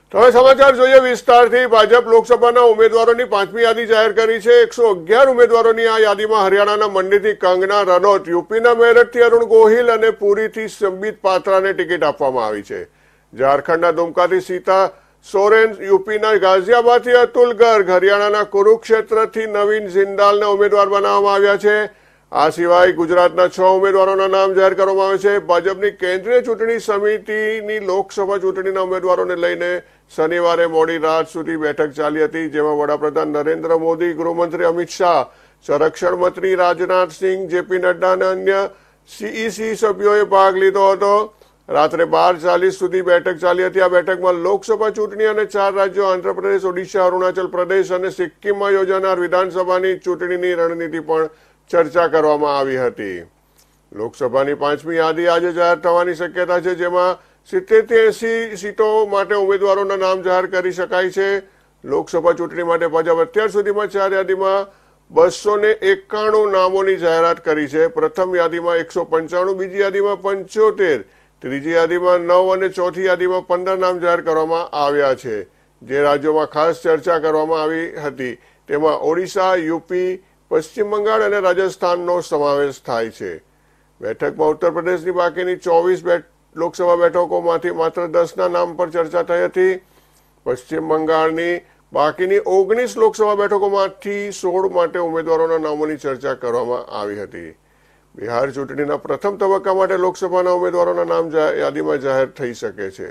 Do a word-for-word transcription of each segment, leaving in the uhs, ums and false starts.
તો હવે સમાચાર જોઈએ વિસ્તારથી। ભાજપ લોકસભાના ઉમેદવારોની પાંચમી યાદી જાહેર કરી છે। એકસો અગિયાર ઉમેદવારોની આ યાદીમાં હરિયાણાના મંડીથી કંગના રનૌત, યુપીના મેરઠથી અરુણ ગોહિલ અને પુરીથી સંબિત પાત્રાને ટિકિટ આપવામાં આવી છે। ઝારખંડના દુમકાથી સીતા સોરેન, યુપીના ગાઝિયાબાદથી અતુલ ગર્ગ, હરિયાણાના કુરુક્ષેત્રથી નવીન જિંદાલને ઉમેદવાર બનાવવામાં આવ્યા છે। આ સિવાય ગુજરાતના છ ઉમેદવારોના નામ જાહેર કરવામાં આવે છે। ભાજપની કેન્દ્રીય ચૂંટણી સમિતિની લોકસભા ચૂંટણીના ઉમેદવારોને લઈને શનિવારે મોડી રાત સુધી બેઠક ચાલી હતી, જેમાં વડાપ્રધાન નરેન્દ્ર મોદી, ગૃહમંત્રી અમિત શાહ, સંરક્ષણ મંત્રી રાજનાથ સિંહ, જેપી નડ્ડા અને અન્ય સીઈસી સભ્યોએ ભાગ લીધો હતો। રાત્રે બાર ચાલીસ સુધી બેઠક ચાલી હતી। આ બેઠકમાં લોકસભા ચૂંટણી અને ચાર રાજ્યો આંધ્રપ્રદેશ, ઓડિશા, અરુણાચલ પ્રદેશ અને સિક્કિમમાં યોજાનાર વિધાનસભાની ચૂંટણીની રણનીતિ પણ ચર્ચા કરવામાં આવી હતી। લોકસભાની પાંચમી યાદી આજે જાહેર થવાની શક્યતા છે, જેમાં સિત્તેર થી એસી સીટો માટે ઉમેદવારોના નામ જાહેર કરી શકાય છે। લોકસભા ચૂંટણી માટે ભાજપ અત્યાર સુધીમાં ચાર યાદીમાં બસો ને એકાણું નામોની જાહેરાત કરી છે। પ્રથમ યાદીમાં એકસો પંચાણું, બીજી યાદીમાં પંચોતેર, ત્રીજી યાદીમાં નવ અને ચોથી યાદીમાં પંદર નામ જાહેર કરવામાં આવ્યા છે। જે રાજ્યોમાં ખાસ ચર્ચા કરવામાં આવી હતી તેમાં ઓડિશા, યુપી, પશ્ચિમ બંગાળ અને રાજસ્થાનનો સમાવેશ થાય છે। બેઠકમાં ઉત્તર પ્રદેશની બાકીની ચોવીસ લોકસભા બેઠકોમાંથી માત્ર દસના નામ પર ચર્ચા થઈ હતી। પશ્ચિમ બંગાળની બાકીની ઓગણીસ લોકસભા બેઠકોમાંથી સોળ માટે ઉમેદવારોના નામોની ચર્ચા કરવામાં આવી હતી। બિહાર ચૂંટણીના પ્રથમ તબક્કા માટે લોકસભાના ઉમેદવારોના નામ યાદીમાં જાહેર થઈ શકે છે।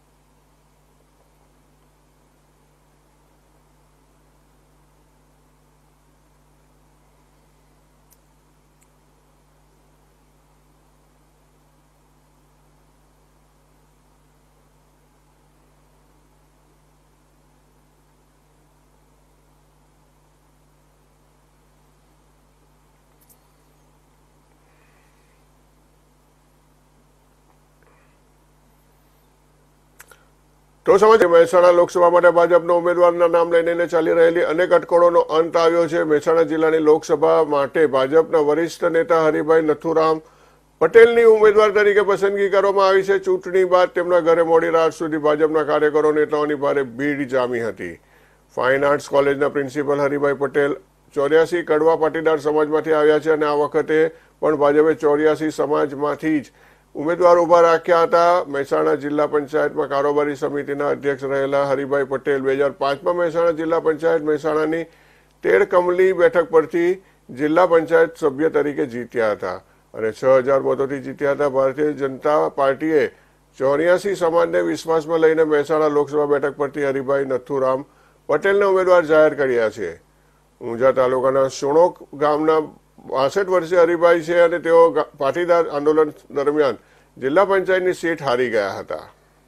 તો સમાચાર મહેસાણા લોકસભા માટે ભાજપના ઉમેદવારના નામ લઈને ચાલી રહેલી અનેક અટકળોનો અંત આવ્યો છે। મહેસાણા જિલ્લાની લોકસભા માટે ભાજપના વરિષ્ઠ નેતા હરિભાઈ નથુરામ પટેલની ઉમેદવાર તરીકે પસંદગી કરવામાં આવી છે। ચૂંટણી બાદ તેમના ઘરે મોડી રાત સુધી ભાજપના કાર્યકરો નેતાઓની ભારે ભીડ જામી હતી। ફાઇન આર્ટ્સ કોલેજના પ્રિન્સિપલ હરિભાઈ પટેલ ચોર્યાસી કડવા પાટીદાર સમાજમાંથી આવ્યા છે અને આ વખતે પણ ભાજપે ચોર્યાસી સમાજમાંથી જ ઉમેદવાર ઉભા રાખ્યા હતા। મહેસાણા જિલ્લા પંચાયતમાં કારોબારી સમિતિના અધ્યક્ષ રહેલા હરિભાઈ પટેલ બે હજાર પાંચમાં મહેસાણા જિલ્લા પંચાયત મહેસાણાની તેર કમલી બેઠક પરથી જિલ્લા પંચાયત સભ્ય તરીકે જીત્યા હતા અને છ હજાર મતોથી જીત્યા હતા। ભારતીય જનતા પાર્ટીએ ચોર્યાસી સમાજને વિશ્વાસમાં લઈને મહેસાણા લોકસભા બેઠક પરથી હરિભાઈ નથુરામ પટેલને ઉમેદવાર જાહેર કર્યા છે। ઊંઝા તાલુકાના સુણોક ગામના બાસઠ વર્ષીય હરિભાઈ છે અને તેઓ પાટીદાર આંદોલન દરમિયાન જિલ્લા પંચાયતની સીટ હારી ગયા હતા।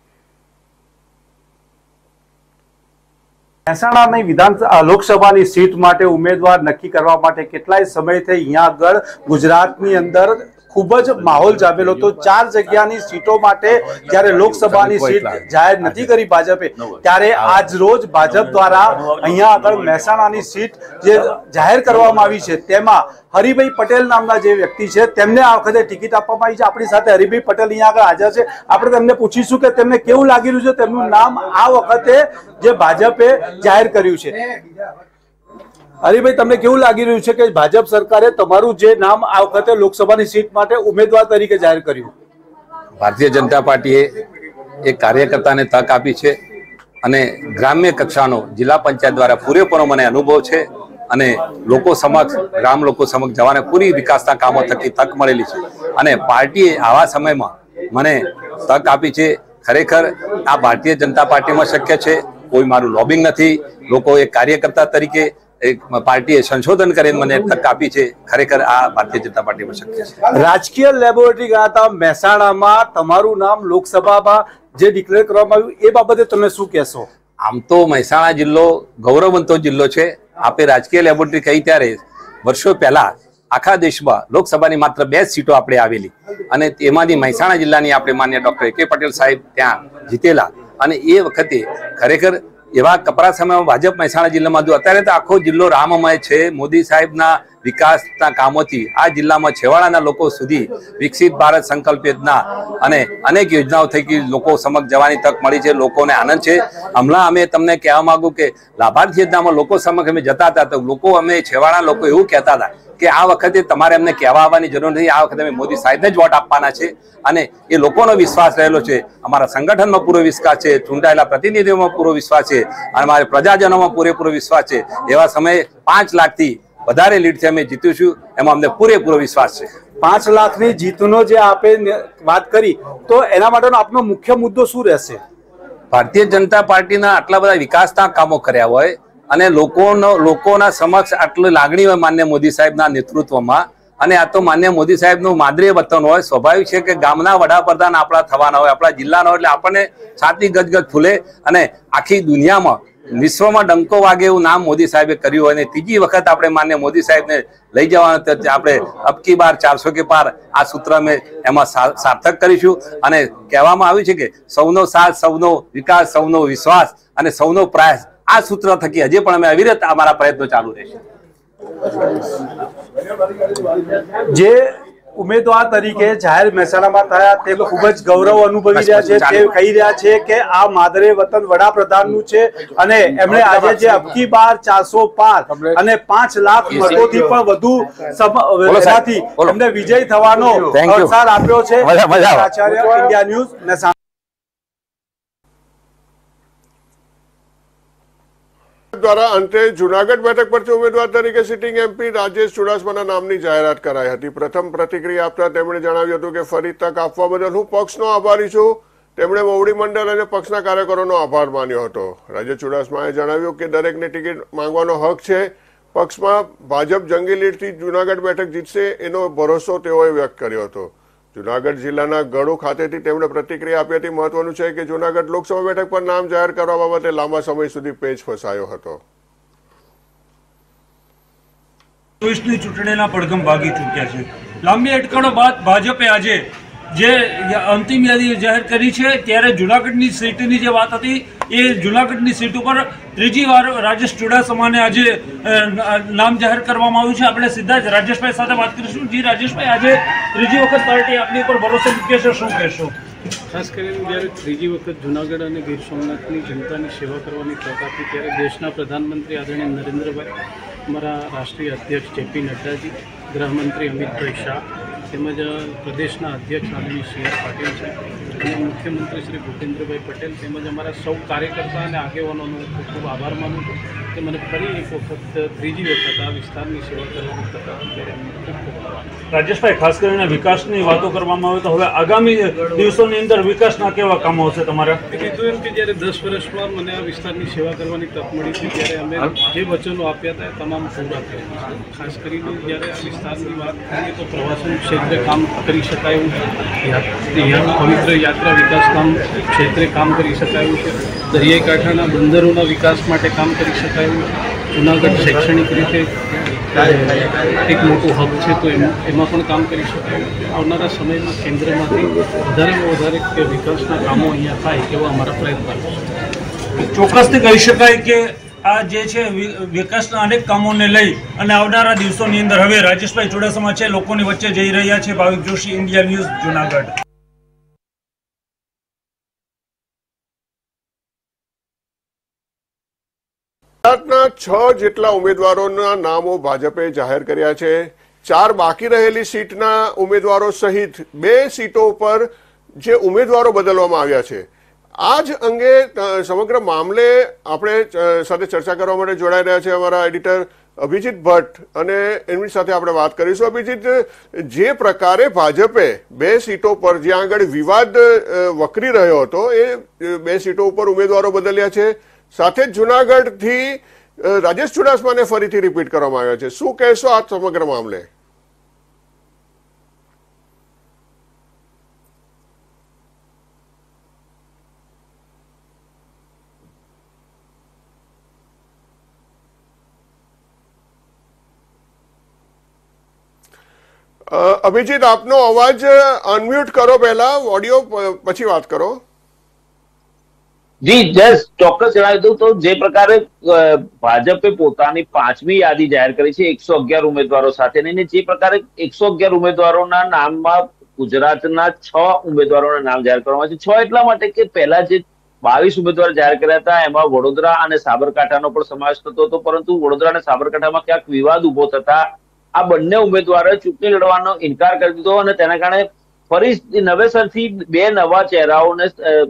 મહેસાણાની વિધાન લોકસભાની સીટ માટે ઉમેદવાર નક્કી કરવા માટે કેટલાય સમયથી અહીંયા આગળ ગુજરાતની અંદર ખૂબ જ માહોલ જામેલો હતો। ચાર જગ્યાની સીટો માટે જ્યારે લોકસભાની સીટ જાહેર નથી કરી ભાજપે, ત્યારે આજ રોજ ભાજપ દ્વારા અહીંયા આગળ મહેસાણાની સીટ જે જાહેર કરવામાં આવી છે તેમાં હરિભાઈ પટેલ નામના જે વ્યક્તિ છે તેમને આ વખતે ટિકિટ આપવામાં આવી છે। આપણી સાથે હરિભાઈ પટેલ અહીંયા આગળ હાજર છે। આપણે તેમને પૂછીશું કે તેમને કેવું લાગી રહ્યું છે તેમનું નામ આ વખતે જે ભાજપે જાહેર કર્યું છે। હરિભાઈ, તમને કેવું લાગી રહ્યું છે કે ભાજપ સરકારે તમારું જે નામ આ વખતે લોકસભાની સીટ માટે ઉમેદવાર તરીકે જાહેર કર્યું? ભારતીય જનતા પાર્ટીએ એક કાર્યકર્તાને તક આપી છે અને ગ્રામ્ય કક્ષાનો જિલ્લા પંચાયત દ્વારા પૂરેપૂરો મને અનુભવ છે અને લોકો સમક્ષ ગ્રામ લોકો સમક્ષ જવાને પૂરી વિકાસના કામો થકી તક મળેલી છે અને પાર્ટીએ આવા સમયમાં મને તક આપી છે। ખરેખર આ ભારતીય જનતા પાર્ટીમાં શક્ય છે, કોઈ મારું લોબિંગ નથી। લોકો એક કાર્યકર્તા તરીકે એક પાર્ટીએ સંશોધન કરીને મને તક આપી છે। ખરેખર આ ભારતીય જનતા પાર્ટીમાં શક્ય છે। રાજકીય લેબોરેટરી ગણાતા મહેસાણામાં તમારું નામ લોકસભામાં જે ડિક્લેર કરવામાં આવ્યું એ બાબતે તમે શું કહેશો? આમ તો મહેસાણા જિલ્લો ગૌરવવંતો જિલ્લો છે। આપે રાજકીય લેબોરેટરી કહી ત્યારે વર્ષો પહેલા આખા દેશમાં લોકસભાની માત્ર બે સીટો આપણે આવેલી અને તેમાંથી મહેસાણા જિલ્લાની આપણે માન્ય ડોક્ટર એ કે પટેલ સાહેબ ત્યાં જીતેલા અને એ વખતે ખરેખર એવા કપરા સમયમાં ભાજપ મહેસાણા જિલ્લામાં જો અત્યારે તો આખો જિલ્લો રામમય છે। મોદી સાહેબના વિકાસના કામોથી આ જિલ્લામાં છેવાડાના લોકો સુધી વિકસિત ભારત સંકલ્પ યોજના અને અનેક યોજનાઓ થકી લોકો સમક્ષ જવાની તક મળી છે. લોકોને આનંદ છે. હમણાં અમે તમને કહેવા માંગુ કે લાભાર્થી યોજનામાં લોકો સમક્ષ અમે જતા હતા તો લોકો અમે છેવાડા લોકો એવું કહેતા હતા કે આ વખતે તમારે અમને કહેવા આવવાની જરૂર નથી, આ વખતે અમે મોદી સાહેબને જ વોટ આપવાના છે. અને એ લોકોનો વિશ્વાસ રહેલો છે. અમારા સંગઠનમાં પૂરો વિશ્વાસ છે, ચૂંટાયેલા પ્રતિનિધિઓમાં પૂરો વિશ્વાસ છે અને અમારે પ્રજાજનોમાં પૂરેપૂરો વિશ્વાસ છે. એવા સમયે પાંચ લાખથી વધારે લીડથી અમે જીતીશું એમાં અમને પૂરેપૂરો વિશ્વાસ છે. પાંચ લાખની જીતનો જે આપે વાત કરી તો એના માટેનો આપનો મુખ્ય મુદ્દો શું રહેશે? ભારતીય જનતા પાર્ટીના આટલા બધા વિકાસના કામો કર્યા હોય અને લોકોનો લોકોના સમક્ષ આટલી લાગણી હોય માન્ય મોદી સાહેબના નેતૃત્વમાં, અને આ તો માન્ય મોદી સાહેબનું માદરે વતન હોય. સ્વાભાવિક છે કે ગામના વડાપ્રધાન આપણા થવાના હોય, આપણા જિલ્લાના હોય, એટલે આપણને છાતી ગજગજ ફૂલે અને આખી દુનિયામાં વિશ્વમાં ડંકો વાગે એવું નામ મોદી સાહેબે કર્યું હોય. અને ત્રીજી વખત આપણે માન્ય મોદી સાહેબને લઈ જવાનું તો આપણે અબકી બાર ચારસો કે પાર આ સૂત્ર અમે એમાં સાર્થક કરીશું. અને કહેવામાં આવ્યું છે કે સૌનો સાથ, સૌનો વિકાસ, સૌનો વિશ્વાસ અને સૌનો પ્રયાસ, આ સૂત્ર થકી હજી પણ અમે અવિરત અમારા પ્રયત્નો ચાલુ રહેશે. જે ઉમેદવાર તરીકે જાહેર મહેસાણામાં થયા તે ખૂબ જ ગૌરવ અનુભવી રહ્યા છે. તે કહી રહ્યા છે કે આ માદરે વતન વડાપ્રધાનનું છે અને એમણે આજે જે અબકી બાર ચારસો પાર અને પાંચ લાખ મતોથી પણ વધુ એનાથી એમને વિજય થવાનો અવસર આપ્યો છે. Acharya, India news, Mehsana. દ્વારા અંતે જુનાગઢ બેઠક પરથી ઉમેદવાર તરીકે સિટિંગ એમપી રાજેશ ચુડાસમાના નામની જાહેરાત કરાઈ હતી. પ્રથમ પ્રતિક્રિયા આપતા તેમણે જણાવ્યું હતું કે ફરી તક આપવા બદલ હું પક્ષનો આભારી છું. તેમણે મોવડી મંડળ અને પક્ષના કાર્યકરોનો આભાર માન્યો હતો. રાજેશ ચુડાસમાએ જણાવ્યું કે દરેકને ટિકિટ માંગવાનો હક છે. પક્ષમાં ભાજપ જંગી લીડથી જુનાગઢ બેઠક જીતશે એનો ભરોસો તેઓએ વ્યક્ત કર્યો હતો. જુનાગઢ જિલ્લાના ગળુ ખાતેથી તેમણે પ્રતિક્રિયા આપી હતી. મહત્વનું છે કે જુનાગઢ લોકસભા બેઠક પર નામ જાહેર કરવા બાબતે લાંબા સમય સુધી પેચ ફસાયો હતો. ચોવીસની ચૂંટણીના પડઘમ ભાગી ચૂક્યા છે. લાંબી અટકળો બાદ ભાજપે આજે જે અંતિમ યાદી જાહેર કરી છે, ત્યારે જુનાગઢની સીટની જે વાત હતી એ જુનાગઢની સીટ ઉપર ત્રીજી વાર રાજેશ ચુડાસમાને આજે નામ જાહેર કરવામાં આવ્યું છે. આપણે સીધા જ રાજેશભાઈ સાથે વાત કરીશું. જી રાજેશભાઈ, આજે ત્રીજી વખત પાર્ટી આપની ઉપર ભરોસો મૂકે છે, શું કહેશો? ખાસ કરીને જ્યારે ત્રીજી વખત જૂનાગઢ અને ગીર સોમનાથની જનતાની સેવા કરવાની તક આપી ત્યારે દેશના પ્રધાનમંત્રી આદરણીય નરેન્દ્રભાઈ, અમારા રાષ્ટ્રીય અધ્યક્ષ જેપી નડ્ડાજી, ગૃહમંત્રી અમિતભાઈ શાહ તેમજ પ્રદેશના અધ્યક્ષ આદરણીય સી આર પાટીલ સાહેબ અને મુખ્યમંત્રી શ્રી ભૂપેન્દ્રભાઈ પટેલ તેમજ અમારા સૌ કાર્યકર્તા અને આગેવાનોનો ખૂબ ખૂબ આભાર માનું છું કે મને ફરી એક વખત ત્રીજી વખત આ વિસ્તારની સેવા કરવાની તક આપી ત્યારે અમને ખૂબ ખૂબ આભાર. રાજેશભાઈ, ખાસ કરીને વિકાસની વાતો કરવામાં આવે તો હવે આગામી દિવસોની અંદર વિકાસના કેવા કામો હશે તમારા? કીધું એમ કે જ્યારે દસ વર્ષમાં મને આ વિસ્તારની સેવા કરવાની તક મળી હતી ત્યારે અમે જે વચનો આપ્યા હતા એ તમામ પૂરા કર્યા. ખાસ કરીને જ્યારે આ વિસ્તારની વાત કરીએ તો પ્રવાસન ક્ષેત્રે કામ કરી શકાય એવું છે, પવિત્ર યાત્રા વિકાસ કામ ક્ષેત્રે કામ કરી શકાય એવું છે, દરિયાઈ કાંઠાના બંદરોના વિકાસ માટે કામ કરી શકાય એવું છે. જૂનાગઢ શૈક્ષણિક રીતે એક મોટું હબ છે તો એમાં પણ કામ કરી શકાય. આવનારા સમયમાં કેન્દ્રમાંથી વધારેમાં વધારે વિકાસના કામો અહીંયા થાય એવા અમારા પ્રયત્નો છે. ચોક્કસથી કહી શકાય કે આ જે છે વિકાસના અનેક કામોને લઈ અને આવનારા દિવસોની અંદર હવે રાજેશભાઈ ચુડાસમા છે લોકોની વચ્ચે જઈ રહ્યા છે. Bhavik Joshi, India news, Junagadh. ગુજરાતના છ જેટલા ઉમેદવારોના નામો ભાજપે જાહેર કર્યા છે. ચાર બાકી રહેલી સીટના ઉમેદવારો સહિત બે સીટો પર જે ઉમેદવારો બદલવામાં આવ્યા છે, આ જ અંગે સમગ્ર મામલે આપણે સાથે ચર્ચા કરવા માટે જોડાઈ રહ્યા છે અમારા એડિટર અભિજીત ભટ્ટ, અને એમની સાથે આપણે વાત કરીશું. અભિજીત, જે પ્રકારે ભાજપે બે સીટો પર જ્યાં આગળ વિવાદ વકરી રહ્યો હતો એ બે સીટો ઉપર ઉમેદવારો બદલ્યા છે, સાથે જ જુનાગઢથી રાજેશ ચુડાસમાને ફરીથી રિપીટ કરવામાં આવ્યા છે, શું કહેશો આ સમગ્ર મામલે? અભિજીત, આપનો અવાજ અનમ્યુટ કરો, પહેલા ઓડિયો પછી વાત કરો. જી જસ ચોક્કસ જણાવી દઉં તો જે પ્રકારે ભાજપે પોતાની પાંચમી યાદી જાહેર કરી છે એકસો અગિયાર ઉમેદવારો સાથે, જે પ્રકારે એકસો અગિયાર ઉમેદવારોના નામમાં ગુજરાતના છ ઉમેદવારોના નામ જાહેર કરવામાં છે. છ એટલા માટે કે પહેલા જે બાવીસ ઉમેદવાર જાહેર કર્યા હતા એમાં વડોદરા અને સાબરકાંઠાનો પણ સમાવેશ થતો હતો, પરંતુ વડોદરા અને સાબરકાંઠામાં ક્યાંક વિવાદ ઉભો થતા આ બંને ઉમેદવારોએ ચૂંટણી લડવાનો ઇનકાર કરી દીધો અને તેના કારણે ફરી નવેસરથી બે નવા ચહેરાઓને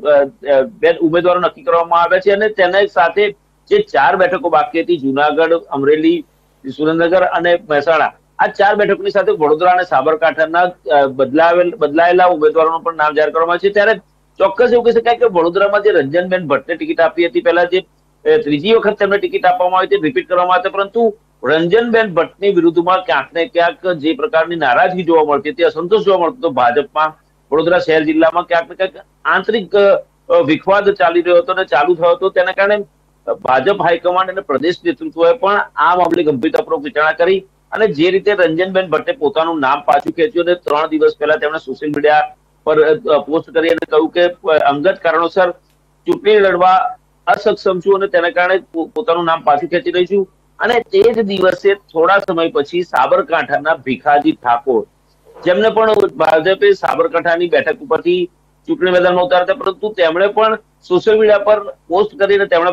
બે ઉમેદવારો નક્કી કરવામાં આવ્યા છે અને તેના સાથે જે ચાર બેઠકો બાકી હતી જુનાગઢ, અમરેલી, સુરેન્દ્રનગર અને મહેસાણા, આ ચાર બેઠકોની સાથે વડોદરા અને સાબરકાંઠાના બદલાવેલ બદલાયેલા ઉમેદવારોનું પણ નામ જાહેર કરવામાં છે. ત્યારે ચોક્કસ એવું કહી શકાય કે વડોદરામાં જે રંજનબેન ભટ્ટને ટિકિટ આપી હતી, પહેલા જે ત્રીજી વખત તેમને ટિકિટ આપવામાં આવી હતી, રિપીટ કરવામાં આવી, પરંતુ રંજનબેન ભટ્ટની વિરુદ્ધમાં ક્યાંક ને ક્યાંક જે પ્રકારની નારાજગી જોવા મળતી હતી, અસંતોષ જોવા મળતો હતો ભાજપમાં, વડોદરા શહેર જિલ્લામાં ક્યાંક ને ક્યાંક આંતરિક વિખવાદ ચાલી રહ્યો હતો અને ચાલુ થયો હતો. તેના કારણે ભાજપ હાઈકમાન્ડ અને પ્રદેશ નેતૃત્વએ પણ આ મામલે ગંભીરતાપૂર્વક વિચારણા કરી અને જે રીતે રંજનબેન ભટ્ટે પોતાનું નામ પાછું ખેંચ્યું અને ત્રણ દિવસ પહેલા તેમણે સોશિયલ મીડિયા પર પોસ્ટ કરી અને કહ્યું કે અંગત કારણોસર ચૂંટણી લડવા અસક્ષમ છું અને તેના કારણે પોતાનું નામ પાછું ખેંચી રહી છું. અને તે જ દિવસે થોડા સમય પછી સાબરકાંઠાના ભીખાજી ઠાકોર, જેમને પણ ભાજપે સાબરકાંઠાની બેઠક ઉપરથી ચૂંટણી મેદાનમાં ઉતાર્યા હતા, પરંતુ તેમણે પણ સોશિયલ મીડિયા પર પોસ્ટ કરીને તેમણે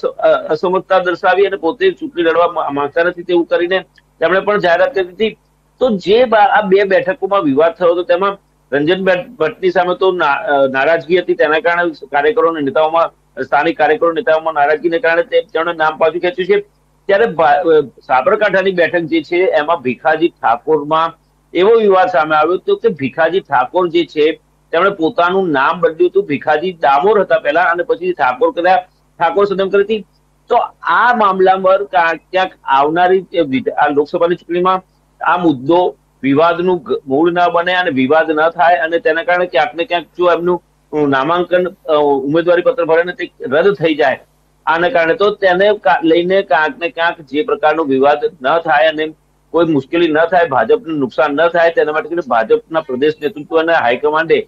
પણ અસમર્થતા દર્શાવી અને પોતે ચૂંટણી લડવા માંગતા નથી તેવું કરીને તેમણે પણ જાહેરાત કરી હતી. તો જે આ બે બેઠકોમાં વિવાદ થયો હતો તેમાં રંજનબેન ભટ્ટની સામે તો નારાજગી હતી, તેના કારણે કાર્યકરો અને નેતાઓમાં સ્થાનિક કાર્યકરો નેતાઓમાં નારાજગીને કારણે તેમણે નામ પાછું ખેંચ્યું છે. ત્યારે સાબરકાંઠાની બેઠક જે છે એમાં ભીખાજી ઠાકોરમાં એવો વિવાદ સામે આવ્યો હતો કે ભીખાજી ઠાકોર જે છે તેમણે પોતાનું નામ બદલ્યું હતું, ભીખાજી ડામોર હતા પહેલા અને પછી ઠાકોર કર્યા, ઠાકોર સદમ કરી હતી. તો આ મામલામાં ક્યાંક આવનારી આ લોકસભાની ચૂંટણીમાં આ મુદ્દો વિવાદનું મૂળ ન બને અને વિવાદ ન થાય અને તેના કારણે ક્યાંક ને ક્યાંક જો એમનું નામાંકન ઉમેદવારી પત્ર ભરે ને તે રદ થઈ જાય, આના કારણે તો તેને લઈને ક્યાંક ને ક્યાંક જે પ્રકારનો વિવાદ ન થાય અને કોઈ મુશ્કેલી ન થાય, ભાજપને નુકસાન ન થાય, તેના માટે ભાજપના પ્રદેશ નેતૃત્વ અને હાઈકમાન્ડે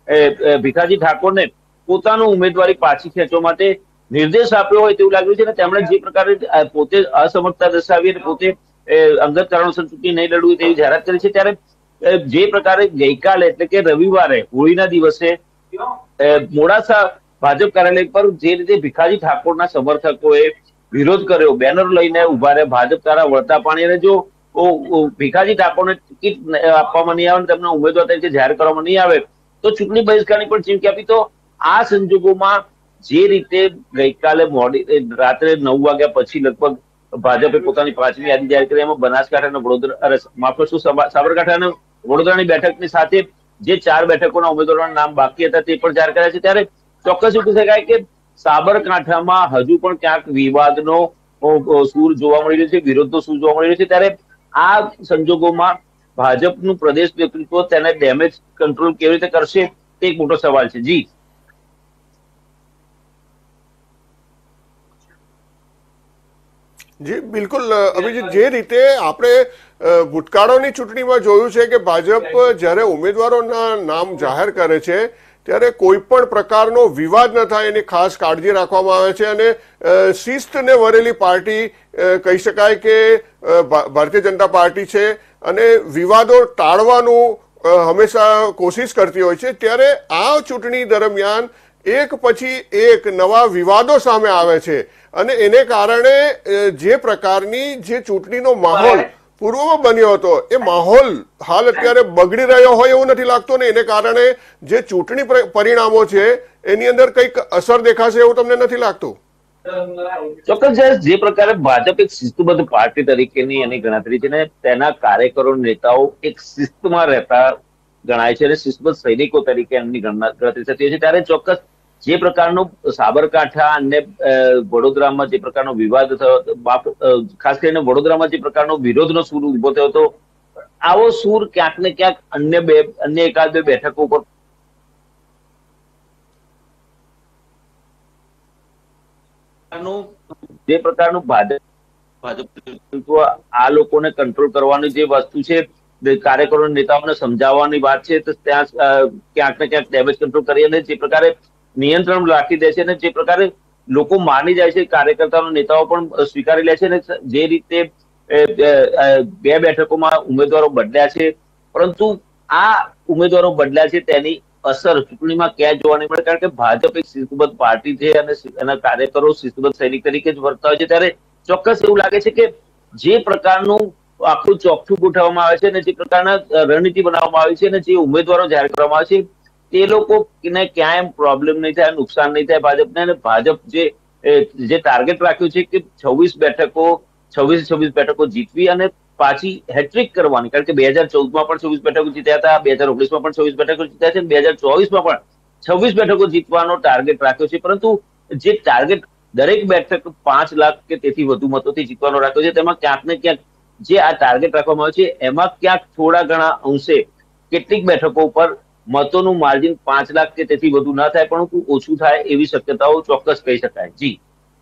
ભીખાજી ઠાકોરને પોતાનું ઉમેદવારી પાછી ખેંચવા માટે નિર્દેશ આપ્યો હોય તેવું લાગ્યું છે. અને તેમણે જે પ્રકારે પોતે અસમર્થતા દર્શાવી અને પોતે અંગત કારણોસર ચૂંટણી નહીં લડવું તેવી જાહેરાત કરી છે, ત્યારે જે પ્રકારે ગઈકાલે એટલે કે રવિવારે હોળીના દિવસે મોડાસા ભાજપ કાર્યાલય પર જે રીતે ભીખાજી ઠાકોરના સમર્થકોએ વિરોધ કર્યો, બેનર લઈને ઉભા રહ્યા, ભાજપ દ્વારા વળતા પાણી, અને જો ભીખાજી ઠાકોરને ટિકિટ આપવામાં નહીં આવે અને તેમના ઉમેદવાર તરીકે જાહેર કરવામાં નહીં આવે તો ચૂંટણી બહિષ્કારની પણ ચીમકી આપી. તો આ સંજોગોમાં જે રીતે ગઈકાલે મોડી રાત્રે નવ વાગ્યા પછી લગભગ ભાજપે પોતાની પાંચમી યાદી જાહેર કરી, એમાં બનાસકાંઠા અને વડોદરા માફ કરશો સાબરકાંઠા અને વડોદરાની બેઠકની સાથે જે ચાર બેઠકોના ઉમેદવારોના નામ બાકી હતા તે પણ જાહેર કર્યા છે. ત્યારે ચોક્કસ એવું કહી શકાય કે સાબરકાંઠામાં હજુ પણ ક્યાંક વિવાદનો સૂર જોવા મળી રહ્યો છે, વિરોધનો સૂર જોવા મળી રહ્યો છે. ત્યારે આ સંજોગોમાં ભાજપનું પ્રદેશ નેતૃત્વ તેને ડેમેજ કંટ્રોલ કેવી રીતે કરશે તે એક મોટો સવાલ છે. જી જી બિલકુલ અભિજીત, જે રીતે આપણે ભૂતકાળોની ચૂંટણીમાં જોયું છે કે ભાજપ જ્યારે ઉમેદવારોના નામ જાહેર કરે છે ત્યારે કોઈ પણ પ્રકારનો વિવાદ ન થાય એની ખાસ કાળજી રાખવામાં આવે છે અને શિસ્તને વરેલી પાર્ટી કહી શકાય કે ભારતીય જનતા પાર્ટી છે અને વિવાદો ટાળવાનું હંમેશા કોશિશ કરતી હોય છે. ત્યારે આ ચૂંટણી દરમિયાન એક પછી એક નવા વિવાદો સામે આવે છે અને એને કારણે જે પ્રકારની જે ચૂંટણીનો માહોલ પૂર્વમાં બન્યો હતો એ માહોલ હાલ અત્યારે બગડી રહ્યો હોય એવું નથી લાગતું ને એને કારણે જે ચૂંટણી પરિણામો છે એની અંદર કંઈક અસર દેખાશે એવું તમને નથી લાગતું? ચોક્કસ જે પ્રકારે ભાજપ એક શિસ્તબદ્ધ પાર્ટી તરીકેની એની ગણતરી છે ને તેના કાર્યકરો નેતાઓ એક શિસ્તમાં રહેતા ગણાય છે અને શિસ્તબદ્ધ સૈનિકો તરીકે એમની ગણતરી થતી હોય છે. ત્યારે ચોક્કસ જે પ્રકારનો સાબરકાંઠા અને વડોદરામાં જે પ્રકારનો વિવાદ થયો, ખાસ કરીને વડોદરામાં જે પ્રકારનો વિરોધનો સૂર ઉભો થયો હતો, આવો સૂર ક્યાંક ને ક્યાંક અન્ય બે અન્ય એકાદ બે બેઠકો પર જે પ્રકારનું ભાજપ ભાજપ આ લોકોને કંટ્રોલ કરવાની જે વસ્તુ છે, કાર્યકરો નેતાઓને સમજાવવાની વાત છે, તો ત્યાં ક્યાંક ને ક્યાંક ડેમેજ કંટ્રોલ કરી અને જે પ્રકારે નિયંત્રણ રાખી દે છે અને જે પ્રકારે લોકો માની જાય છે, કાર્યકર્તાઓ નેતાઓ પણ સ્વીકારી લે છે અને જે રીતે બે બેઠકોમાં ઉમેદવારો બદલ્યા છે, પરંતુ આ ઉમેદવારો બદલ્યા છે તેની અસર ચૂંટણીમાં ક્યાં જોવા નહીં મળે, કારણ કે ભાજપ એક શિસ્તબદ્ધ પાર્ટી છે અને એના કાર્યકરો શિસ્તબદ્ધ સૈનિક તરીકે જ વર્તતા હોય છે. ત્યારે ચોક્કસ એવું લાગે છે કે જે પ્રકારનું આખું ચોખ્ઠું ગોઠવવામાં આવે છે અને જે પ્રકારના રણનીતિ બનાવવામાં આવી છે અને જે ઉમેદવારો જાહેર કરવામાં આવે છે તે લોકોને ક્યાંય પ્રોબ્લેમ નહીં થાય, નુકસાન નહીં થાય ભાજપને. અને ભાજપ જે જે ટાર્ગેટ રાખ્યું છે કે છવ્વીસ બેઠકો છવ્વીસ છવ્વીસ બેઠકો જીતવી અને પાછી હેટ્રિક કરવાની, કારણ કે બે હજાર ચૌદમાં પણ છવ્વીસ બેઠકો જીત્યા હતા, બે હજાર ઓગણીસમાં પણ છવ્વીસ બેઠકો જીત્યા છે, બે હજાર ચોવીસમાં પણ છવ્વીસ બેઠકો જીતવાનો ટાર્ગેટ રાખ્યો છે. પરંતુ જે ટાર્ગેટ દરેક બેઠક પાંચ લાખ કે તેથી વધુ મતોથી જીતવાનો રાખ્યો છે, તેમાં ક્યાંક ને ક્યાંક જે આ ટાર્ગેટ રાખવામાં આવે છે એમાં ક્યાંક થોડા ઘણા અંશે કેટલીક બેઠકો ઉપર મતોનું માર્જિન પાંચ લાખ કે તેથી વધુ ન થાય પરંતુ ઓછું થાય એવી શક્યતાઓ ચોક્કસ કહી શકાય. જી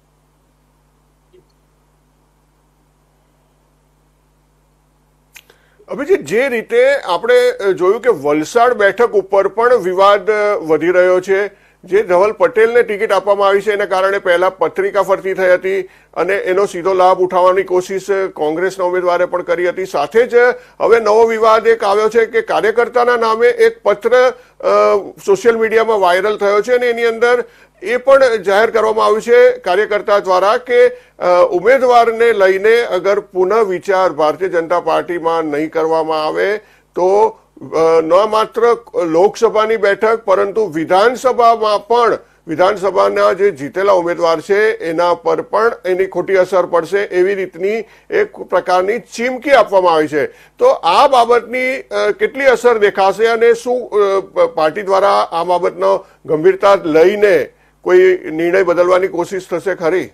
અભિજીત, જે રીતે આપણે જોયું કે વલસાડ બેઠક ઉપર પણ વિવાદ વધી રહ્યો છે, જે ધવલ પટેલને ટિકિટ આપવામાં આવી છે એના કારણે પહેલા પત્રિકા ફરતી થઈ હતી અને એનો સીધો લાભ ઉઠાવવાની કોશિશ કોંગ્રેસના ઉમેદવારે પણ કરી હતી. સાથે જ હવે નવો વિવાદ એક આવ્યો છે કે કાર્યકર્તાના નામે એક પત્ર સોશિયલ મીડિયામાં વાયરલ થયો છે અને એની અંદર એ પણ જાહેર કરવામાં આવ્યું છે કાર્યકર્તા દ્વારા કે ઉમેદવારને લઈને અગર પુનઃ વિચાર ભારતીય જનતા પાર્ટીમાં નહીં કરવામાં આવે તો ન માત્ર લોકસભાની બેઠક પરંતુ વિધાનસભામાં પણ વિધાનસભાના જે જીતેલા ઉમેદવાર છે એના પર પણ એની ખોટી અસર પડશે એવી રીતની એક પ્રકારની ચીમકી આપવામાં આવી છે. તો આ બાબતની કેટલી અસર દેખાશે અને શું પાર્ટી દ્વારા આ બાબતનો ગંભીરતા લઈને કોઈ નિર્ણય બદલવાની કોશિશ થશે ખરી?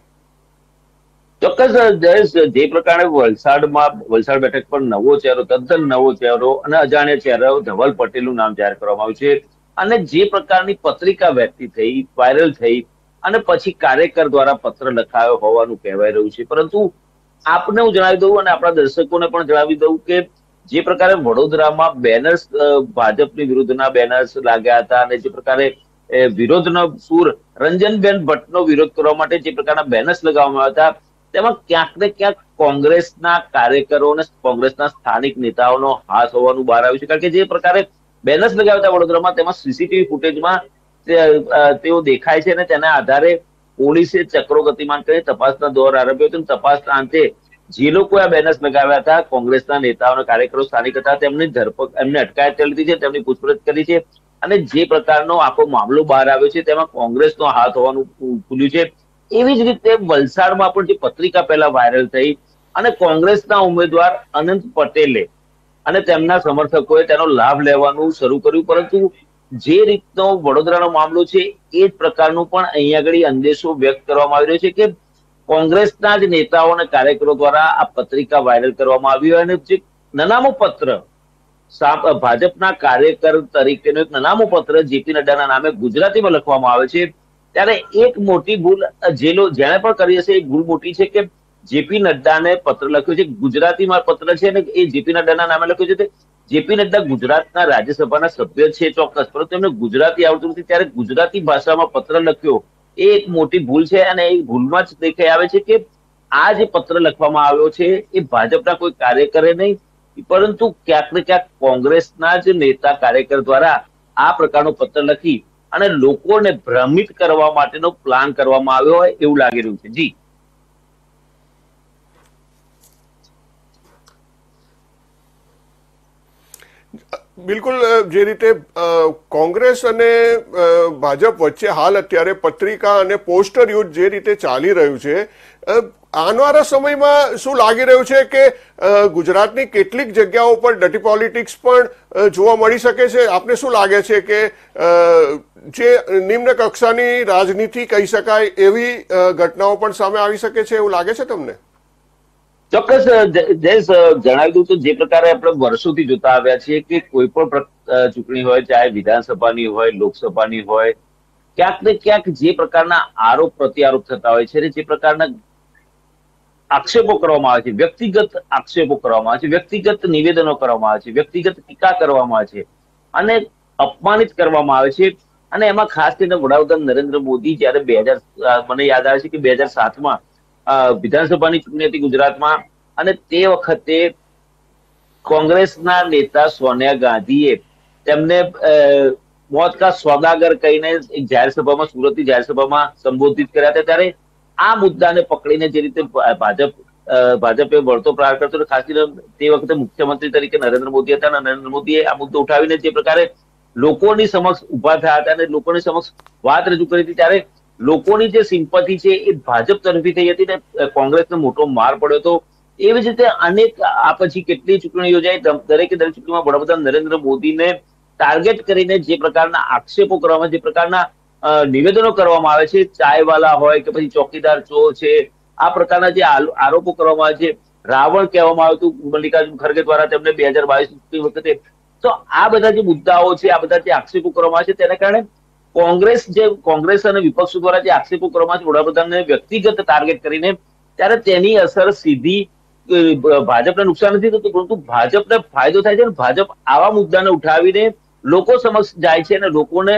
ચોક્કસ જયેશ, જે પ્રકારે વલસાડમાં વલસાડ બેઠક પર નવો ચહેરો, તદ્દન નવો ચહેરો અને અજાણ્યા ચહેરો ધવલ પટેલનું નામ જાહેર કરવામાં આવ્યું છે અને જે પ્રકારની પત્રિકા વ્યક્તિ થઈ, વાયરલ થઈ અને પછી કાર્યકર દ્વારા પત્ર લખાયો હોવાનું કહેવાય રહ્યું છે. પરંતુ આપને હું જણાવી દઉં અને આપણા દર્શકોને પણ જણાવી દઉં કે જે પ્રકારે વડોદરામાં બેનર્સ, ભાજપની વિરુદ્ધના બેનર્સ લાગ્યા હતા અને જે પ્રકારે વિરોધનો સૂર રંજનબેન ભટ્ટનો વિરોધ કરવા માટે જે પ્રકારના બેનર્સ લગાવવામાં આવ્યા હતા તેમાં ક્યાંક ને ક્યાંક કોંગ્રેસના કાર્યકરો અને કોંગ્રેસના સ્થાનિક નેતાઓનો હાથ હોવાનું બહાર આવ્યું છે. કારણ કે જે પ્રકારે બેનર્સ લગાવ્યા હતા વડોદરામાં તેમાં સીસીટીવી ફૂટેજમાં તેઓ દેખાય છે અને તેના આધારે પોલીસે ચક્રો ગતિમાન કરી તપાસના દોર આરંભ્યો હતો. તપાસના અંતે જે લોકોએ આ બેનર્સ લગાવ્યા હતા કોંગ્રેસના નેતાઓ અને કાર્યકરો સ્થાનિક હતા તેમની ધરપકડ એમને અટકાયત કરી લીધી છે, તેમની પૂછપરછ કરી છે અને જે પ્રકારનો આખો મામલો બહાર આવ્યો છે તેમાં કોંગ્રેસનો હાથ હોવાનું ખુલ્યું છે. એવી જ રીતે વલસાડમાં પણ જે પત્રિકા પહેલા વાયરલ થઈ અને કોંગ્રેસના ઉમેદવાર અનંત પટેલે અને તેમના સમર્થકોએ તેનો લાભ લેવાનું શરૂ કર્યું, પરંતુ જે રીતનો વડોદરાનો મામલો છે એ જ પ્રકારનું પણ અહીંયા આગળ અંદેશો વ્યક્ત કરવામાં આવી રહ્યો છે કે કોંગ્રેસના જ નેતાઓ અને કાર્યકરો દ્વારા આ પત્રિકા વાયરલ કરવામાં આવી હોય અને જે નનામું પત્ર ભાજપના કાર્યકર તરીકેનું એક નનામું પત્ર જેપી નડ્ડાના નામે ગુજરાતીમાં લખવામાં આવે છે, ત્યારે એક મોટી ભૂલ જે જેણે પણ કરી હશે એ ભૂલ મોટી છે કે જેપી નડ્ડાને પત્ર લખ્યો છે, ગુજરાતીમાં પત્ર છે અને એ જેપી નડ્ડાના નામે લખ્યો છે. જેપી નડ્ડા ગુજરાતના રાજ્યસભાના સભ્ય છે ચોક્કસ, પરંતુ એમને ગુજરાતી આવડતું નથી, ત્યારે ગુજરાતી ભાષામાં પત્ર લખ્યો એ એક મોટી ભૂલ છે અને એ ભૂલમાં જ દેખાઈ આવે છે કે આ જે પત્ર લખવામાં આવ્યો છે એ ભાજપના કોઈ કાર્યકરે નહીં પરંતુ ક્યાંક ને ક્યાંક કોંગ્રેસના જ નેતા કાર્યકર દ્વારા આ પ્રકારનો પત્ર લખી અને લોકોને ભ્રમિત કરવા માટેનો પ્લાન કરવામાં આવ્યો હોય એવું લાગી રહ્યું છે. જી બિલકુલ, જે રીતે કોંગ્રેસ અને ભાજપ વચ્ચે હાલ અત્યારે પત્રિકા અને પોસ્ટર યુદ્ધ જે રીતે ચાલી રહ્યું છે, આવનારા સમયમાં શું લાગી રહ્યું છે કે ગુજરાતની કેટલીક જગ્યાઓ પર ડટી પોલિટિક્સ પણ જોવા મળી શકે છે? આપને શું લાગે છે કે જે નિમ્ન કક્ષાની રાજનીતિ કહી શકાય એવી ઘટનાઓ પણ સામે આવી શકે છે એવું લાગે છે તમને? ચોક્કસ જયેશ, જણાવી દઉં તો જે પ્રકારે આપણે વર્ષોથી જોતા આવ્યા છીએ કે કોઈ પણ ચૂંટણી હોય, ચાહે વિધાનસભાની હોય, લોકસભાની હોય, ક્યાંક ને ક્યાંક જે પ્રકારના આરોપ પ્રત્યારોપ થતા હોય છે, જે પ્રકારના આક્ષેપો કરવામાં આવે છે, વ્યક્તિગત આક્ષેપો કરવામાં આવે છે, વ્યક્તિગત નિવેદનો કરવામાં આવે છે, વ્યક્તિગત ટીકા કરવામાં આવે છે અને અપમાનિત કરવામાં આવે છે, અને એમાં ખાસ કરીને વડાપ્રધાન નરેન્દ્ર મોદી જયારે બે હજાર મને યાદ આવે છે કે બે હજાર સાતમાં વિધાનસભાની ચૂંટણી હતી ગુજરાતમાં, અને તે વખતે કોંગ્રેસના નેતા સોનિયા ગાંધીએ તેમને મોત કા સોદાગર કહીને એક જાહેર સભામાં, સુરતની જાહેર સભામાં સંબોધિત કર્યા હતા. ત્યારે આ મુદ્દાને પકડીને જે રીતે ભાજપ ભાજપે વળતો પ્રહાર કરતો, ખાસ કરીને તે વખતે મુખ્યમંત્રી તરીકે નરેન્દ્ર મોદી હતા, અને નરેન્દ્ર મોદીએ આ મુદ્દો ઉઠાવીને જે પ્રકારે લોકોની સમક્ષ ઉભા થયા હતા અને લોકોની સમક્ષ વાત રજૂ કરી હતી, ત્યારે લોકોની જે સિમ્પથી છે એ ભાજપ તરફી થઈ હતી ને કોંગ્રેસને મોટો માર પડ્યો હતો. એવી જ રીતે અનેક આ પછી કેટલી ચૂંટણી યોજાઈ, દરેકે દરેક ચૂંટણીમાં વડાપ્રધાન નરેન્દ્ર મોદીને ટાર્ગેટ કરીને જે પ્રકારના આક્ષેપો કરવામાં, જે પ્રકારના નિવેદનો કરવામાં આવે છે, ચાયવાલા હોય કે પછી ચોકીદાર ચો છે, આ પ્રકારના જે આરોપો કરવામાં આવે છે, રાવણ કહેવામાં આવ્યું હતું મલ્લિકાર્જુન ખરગે દ્વારા તેમને બે હજાર બાવીસ વખતે. તો આ બધા જે મુદ્દાઓ છે, આ બધા જે આક્ષેપો કરવામાં આવે છે, તેને કારણે કોંગ્રેસ જે કોંગ્રેસ અને વિપક્ષો દ્વારા જે આક્ષેપો કરવામાં આવે છે વડાપ્રધાનને વ્યક્તિગત ટાર્ગેટ કરીને, ત્યારે તેની અસર સીધી ભાજપને નુકસાન નથી થતું, પરંતુ ભાજપને ફાયદો થાય છે. અને ભાજપ આવા મુદ્દાને ઉઠાવીને લોકો સમક્ષ જાય છે અને લોકોને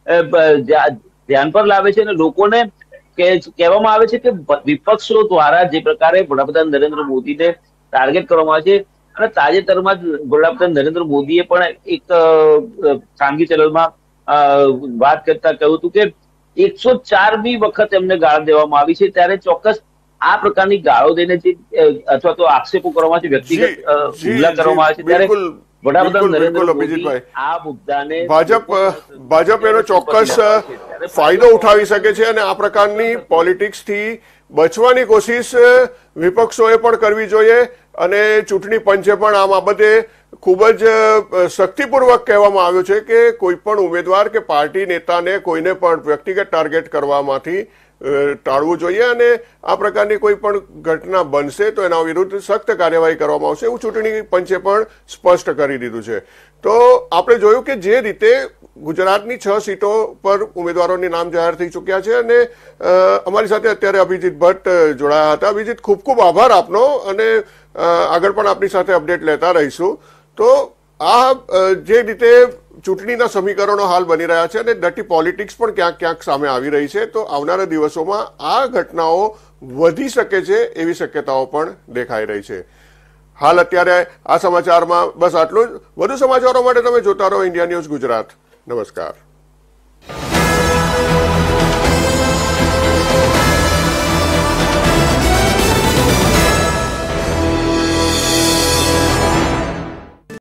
ધ્યાન પર લાવે છે, અને લોકોને કહેવામાં આવે છે કે વિપક્ષો દ્વારા જે પ્રકારે વડાપ્રધાન નરેન્દ્ર મોદીને ટાર્ગેટ કરવામાં આવે છે. અને તાજેતરમાં જ વડાપ્રધાન નરેન્દ્ર મોદીએ પણ એક ખાનગી ચેનલમાં વાત કરતા કહ્યું હતું કે એકસો ચારમી વખત એમને ગાળ દેવામાં આવી છે. ત્યારે ચોક્કસ આ પ્રકારની ગાળો દઈને જે અથવા તો આક્ષેપો કરવામાં આવે છે, વ્યક્તિગત હુમલા કરવામાં આવે છે, ત્યારે વડાપ્રધાન નરેન્દ્ર મોદી આ મુદ્દાને ભાજપ ભાજપ એનો ચોક્કસ ફાયદો ઉઠાવી શકે છે, અને આ પ્રકારની પોલિટિક્સ થી બચવાની કોશિશ વિપક્ષોએ પણ કરવી જોઈએ. અને ચૂંટણી પંચે પણ આ બાબતે ખૂબ જ શક્તિપૂર્વક કહેવામાં આવ્યું છે કે કોઈ પણ ઉમેદવાર કે પાર્ટી નેતાને કોઈને પણ વ્યક્તિગત ટાર્ગેટ કરવામાંથી ટાળવું જોઈએ, અને આ પ્રકારની કોઈ પણ ઘટના બનશે તો એના વિરુદ્ધ સખ્ત કાર્યવાહી કરવામાં આવશે, એવું ચૂંટણી પંચે પણ સ્પષ્ટ કરી દીધું છે. તો આપણે જોયું કે જે રીતે ગુજરાતની છ સીટો પર ઉમેદવારોની નામ જાહેર થઈ ચૂક્યા છે, અને અમારી સાથે અત્યારે અભિજીત ભટ્ટ જોડાયા હતા. અભિજીત, ખૂબ ખૂબ આભાર આપનો, અને આગળ પણ આપની સાથે અપડેટ લેતા રહીશું. તો આ જે રીતે ચૂંટણીના સમીકરણો હાલ બની રહ્યા છે અને ડર્ટી પોલિટિક્સ પણ ક્યાંક ક્યાંક સામે આવી રહી છે, તો આવનારા દિવસોમાં આ ઘટનાઓ વધી શકે છે એવી શક્યતાઓ પણ દેખાઈ રહી છે. હાલ અત્યારે આ સમાચારમાં બસ આટલું જ. વધુ સમાચારો માટે તમે જોતા રહો ઇન્ડિયા ન્યૂઝ ગુજરાત. નમસ્કાર.